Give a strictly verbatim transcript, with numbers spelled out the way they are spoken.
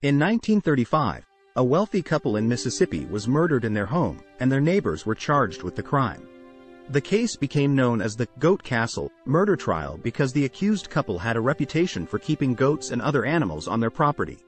In nineteen thirty-five, a wealthy couple in Mississippi was murdered in their home, and their neighbors were charged with the crime. The case became known as the Goat Castle murder trial because the accused couple had a reputation for keeping goats and other animals on their property.